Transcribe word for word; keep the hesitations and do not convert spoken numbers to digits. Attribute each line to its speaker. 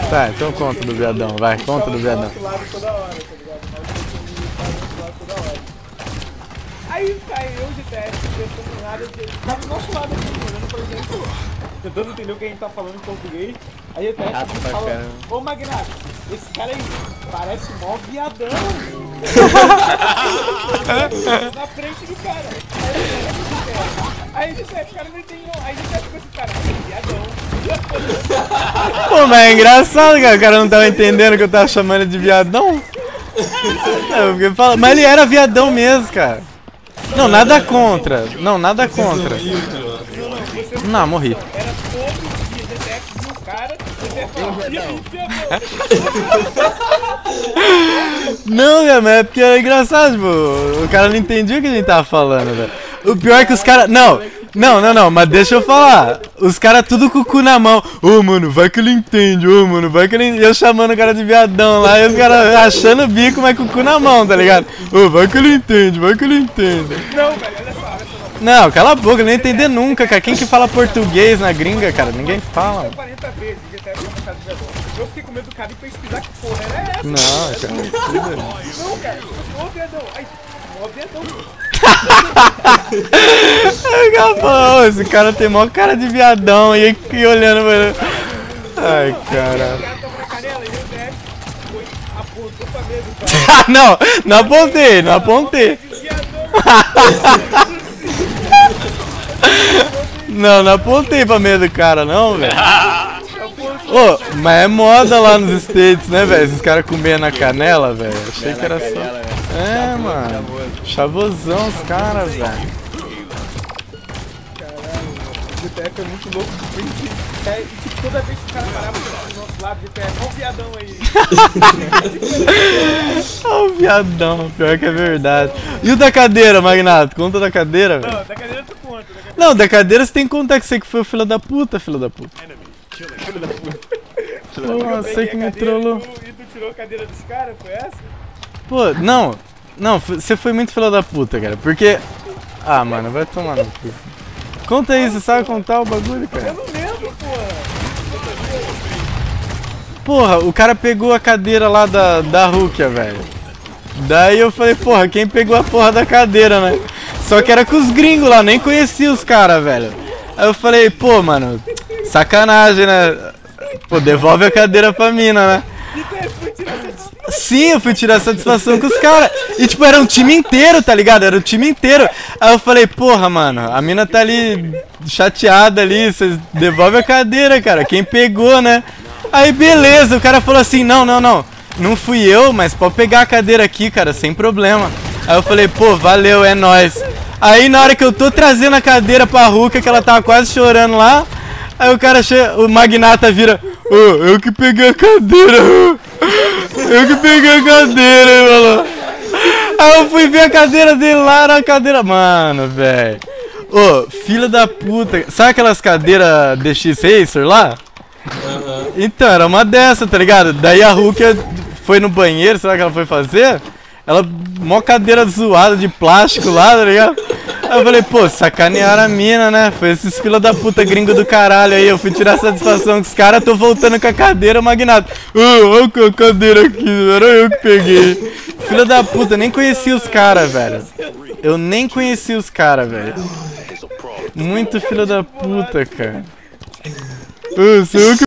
Speaker 1: Tá, então conta do viadão, vai, conta do viadão.
Speaker 2: Aí cai eu de teste, tentando nada, tá do nosso lado aqui, olhando pra gente, tentando entender o que a gente tá falando em português. Aí o teste ah, fala, ô Magnato, esse cara aí parece mó viadão. Na frente do cara. Aí de teste, o cara não entendeu. Aí de teste com esse cara, viadão.
Speaker 1: Pô, mas é engraçado, cara, o cara não tava entendendo que eu tava chamando ele de viadão. É, falo, mas ele era viadão mesmo, cara. Não, nada contra. Não, nada contra. Não, morri.
Speaker 2: Era todo dia, D T F viu o cara, D T F
Speaker 1: não, velho, mas é porque é engraçado, tipo, o cara não entendia o que a gente tava falando, velho. O pior é que os caras... Não, não, não, não, mas deixa eu falar. Os caras tudo com o cu na mão. Ô, oh, mano, vai que ele entende, ô, oh, mano, vai que ele... Eu chamando o cara de viadão lá e os caras achando o bico, mas com o cu na mão, tá ligado? Ô, oh, vai que ele entende, vai que ele entende.
Speaker 2: Não, velho, olha só, olha só.
Speaker 1: Não, cala a boca, ele não ia entender nunca, cara. Quem que fala português na gringa, cara? Ninguém fala.
Speaker 2: quarenta vezes, eu fiquei com medo do cara e pesquisar que porra era essa.
Speaker 1: Não, cara.
Speaker 2: Não, cara, ô viadão. Ai, ô viadão.
Speaker 1: Acabou, esse cara tem mó cara de viadão e aqui olhando pra ele. Ai, cara. Não, não apontei, não apontei. Não, não apontei pra medo do cara, não, velho. Ô, oh, mas é moda lá nos States, né, velho? Esses caras comendo a canela, velho. Achei que era só. É, mano. Chavosão os caras, velho.
Speaker 2: Caralho, o G T F é muito louco. É, e tipo, toda vez que o cara parava do nosso lado, o G T F, olha o viadão aí.
Speaker 1: Olha o viadão, pior que é verdade. E o da cadeira, Magnato? Conta da cadeira, velho.
Speaker 2: Não, da cadeira tu conta. Da cadeira...
Speaker 1: Não, da cadeira você tem que contar que você que foi o filho da puta, filho da puta.
Speaker 2: Filho da puta.
Speaker 1: Pô, você que me trollou.
Speaker 2: E tu, e tu tirou a cadeira dos caras, foi essa?
Speaker 1: Pô, não. Não, você foi muito filho da puta, cara. Porque... Ah, mano, vai tomar no cu. Conta aí, você sabe contar o bagulho, cara?
Speaker 2: Eu não lembro, porra.
Speaker 1: Porra, o cara pegou a cadeira lá da, da Rukia, velho. Daí eu falei, porra, quem pegou a porra da cadeira, né? Só que era com os gringos lá, nem conhecia os caras, velho. Aí eu falei, pô, mano, sacanagem, né? Pô, devolve a cadeira pra mina, né? Sim, eu fui tirar satisfação com os caras. E tipo, era um time inteiro, tá ligado? Era um time inteiro. Aí eu falei, porra, mano, a mina tá ali chateada ali, vocês devolvem a cadeira, cara. Quem pegou, né? Aí beleza, o cara falou assim, não, não, não. Não fui eu, mas pode pegar a cadeira aqui, cara, sem problema. Aí eu falei, pô, valeu, é nóis. Aí na hora que eu tô trazendo a cadeira pra Rukia, que ela tava quase chorando lá, aí o cara chega, o Magnata vira, ô, oh, eu que peguei a cadeira, eu que peguei a cadeira, aí falou. Aí eu fui ver a cadeira dele lá, era a cadeira, mano, velho. Ô, oh, filho da puta, sabe aquelas cadeiras D X Racer lá? Uhum. Então, era uma dessa, tá ligado? Daí a Rukia foi no banheiro, sei lá o que ela foi fazer. Ela, mó cadeira zoada de plástico lá, tá ligado? Aí eu falei, pô, sacanearam a mina, né? Foi esses fila da puta gringo do caralho aí. Eu fui tirar satisfação com os caras, tô voltando com a cadeira, o Magnata. Ô, olha a cadeira aqui, era eu que peguei. Fila da puta, nem conhecia os caras, velho. Eu nem conhecia os caras, velho. Muito filho da puta, cara. Ô, sou eu que